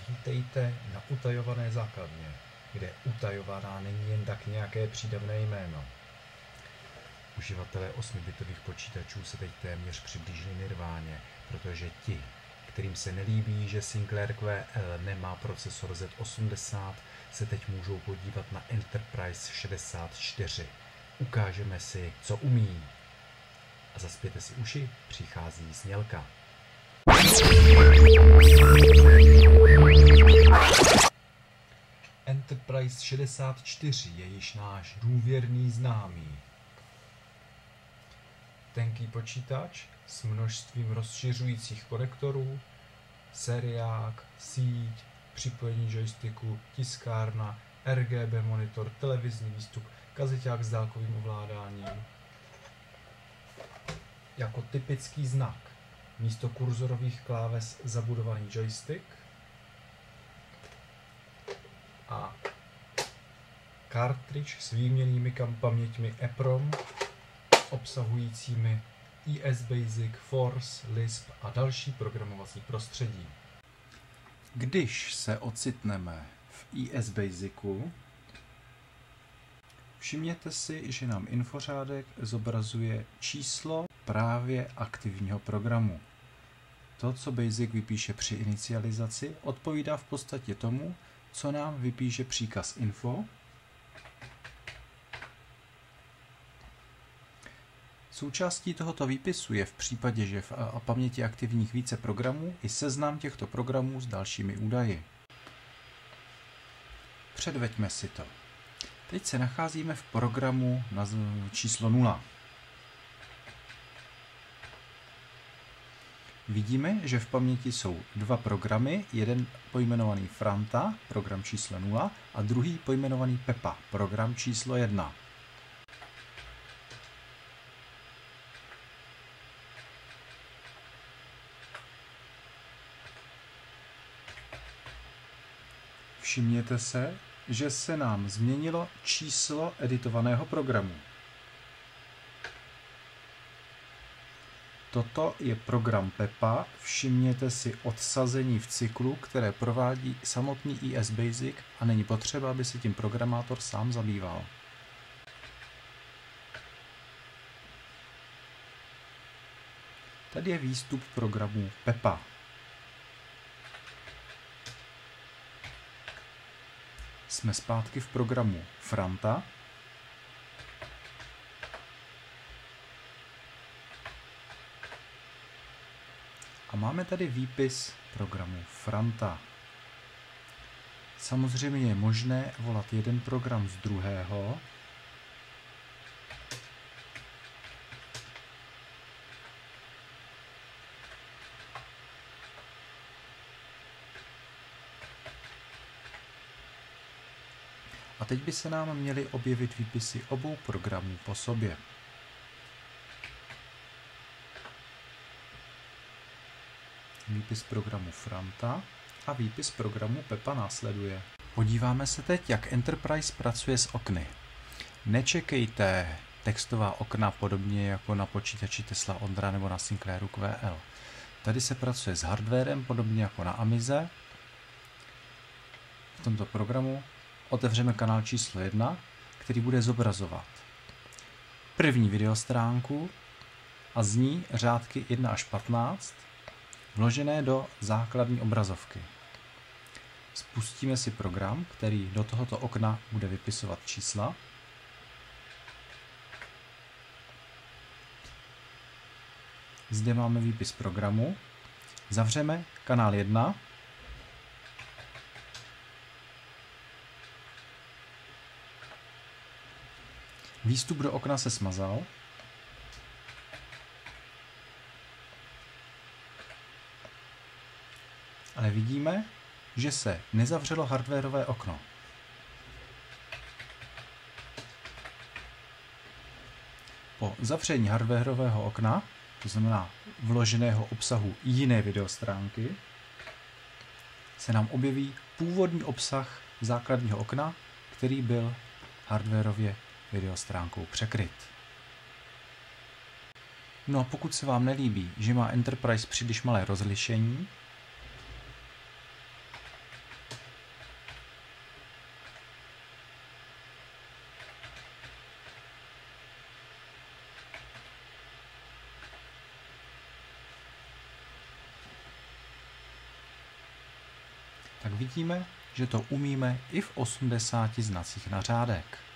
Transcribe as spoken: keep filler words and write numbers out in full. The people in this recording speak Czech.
Vítejte na utajované základně, kde utajovaná není jen tak nějaké přídavné jméno. Uživatelé osmibitových počítačů se teď téměř přiblížili nirváně, protože ti, kterým se nelíbí, že Sinclair Q L nemá procesor Z osmdesát, se teď můžou podívat na Enterprise šedesát čtyři. Ukážeme si, co umí. A zaspěte si uši, přichází znělka. Enterprise šedesát čtyři je již náš důvěrný známý. Tenký počítač s množstvím rozšiřujících konektorů, seriák, síť, připojení joysticku, tiskárna, R G B monitor, televizní výstup, kazeťák s dálkovým ovládáním. Jako typický znak místo kurzorových kláves zabudovaný joystick a kartridž s výměnnými paměťmi EPROM obsahujícími E S Basic, Force, Lisp a další programovací prostředí. Když se ocitneme v E S Basicu, všimněte si, že nám infořádek zobrazuje číslo právě aktivního programu. To, co Basic vypíše při inicializaci, odpovídá v podstatě tomu, co nám vypíše příkaz info. Součástí tohoto výpisu je v případě, že v paměti aktivních více programů, i seznam těchto programů s dalšími údaji. Předveďme si to. Teď se nacházíme v programu na číslo nula. Vidíme, že v paměti jsou dva programy, jeden pojmenovaný Franta, program číslo nula, a druhý pojmenovaný Peppa, program číslo jedna. Všimněte se, že se nám změnilo číslo editovaného programu. Toto je program Peppa, všimněte si odsazení v cyklu, které provádí samotný E S Basic a není potřeba, aby se tím programátor sám zabýval. Tady je výstup programu Peppa. Jsme zpátky v programu Franta. A máme tady výpis programu Franta. Samozřejmě je možné volat jeden program z druhého. A teď by se nám měly objevit výpisy obou programů po sobě. Výpis programu Franta a výpis programu Peppa následuje. Podíváme se teď, jak Enterprise pracuje s okny. Nečekejte textová okna podobně jako na počítači Tesla Ondra nebo na Sinclairu Q L. Tady se pracuje s hardwarem podobně jako na Amize. V tomto programu otevřeme kanál číslo jedna, který bude zobrazovat první videostránku a z ní řádky jedna až patnáct vložené do základní obrazovky. Spustíme si program, který do tohoto okna bude vypisovat čísla. Zde máme výpis programu. Zavřeme kanál jedna. Výstup do okna se smazal. Ale vidíme, že se nezavřelo hardwarové okno. Po zavření hardwarového okna, to znamená vloženého obsahu jiné videostránky, se nám objeví původní obsah základního okna, který byl hardwarově videostránkou překryt. No a pokud se vám nelíbí, že má Enterprise příliš malé rozlišení, tak vidíme, že to umíme i v osmdesáti znacích na řádek.